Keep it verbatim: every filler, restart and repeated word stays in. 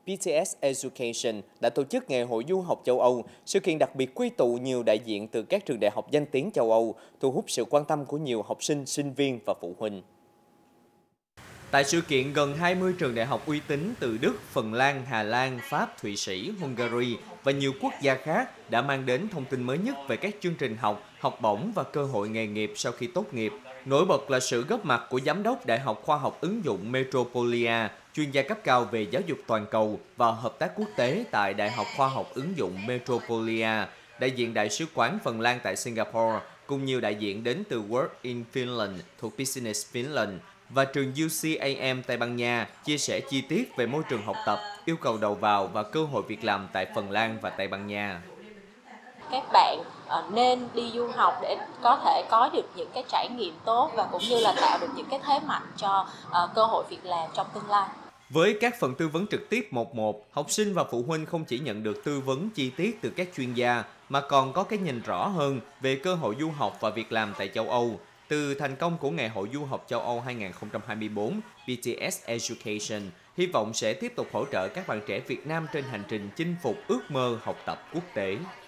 bê tê ét Education đã tổ chức Ngày hội du học châu Âu, sự kiện đặc biệt quy tụ nhiều đại diện từ các trường đại học danh tiếng châu Âu, thu hút sự quan tâm của nhiều học sinh, sinh viên và phụ huynh. Tại sự kiện, gần hai mươi trường đại học uy tín từ Đức, Phần Lan, Hà Lan, Pháp, Thụy Sĩ, Hungary và nhiều quốc gia khác đã mang đến thông tin mới nhất về các chương trình học, học bổng và cơ hội nghề nghiệp sau khi tốt nghiệp. Nổi bật là sự góp mặt của Giám đốc Đại học Khoa học ứng dụng Metropolia, chuyên gia cấp cao về giáo dục toàn cầu và hợp tác quốc tế tại Đại học Khoa học ứng dụng Metropolia, đại diện Đại sứ quán Phần Lan tại Singapore, cùng nhiều đại diện đến từ Work in Finland thuộc Business Finland và trường u xê a em Tây Ban Nha, chia sẻ chi tiết về môi trường học tập, yêu cầu đầu vào và cơ hội việc làm tại Phần Lan và Tây Ban Nha. Các bạn nên đi du học để có thể có được những cái trải nghiệm tốt và cũng như là tạo được những cái thế mạnh cho uh, cơ hội việc làm trong tương lai. Với các phần tư vấn trực tiếp một một, học sinh và phụ huynh không chỉ nhận được tư vấn chi tiết từ các chuyên gia, mà còn có cái nhìn rõ hơn về cơ hội du học và việc làm tại châu Âu. Từ thành công của Ngày hội du học châu Âu hai nghìn không trăm hai mươi tư, bê tê ét Education hy vọng sẽ tiếp tục hỗ trợ các bạn trẻ Việt Nam trên hành trình chinh phục ước mơ học tập quốc tế.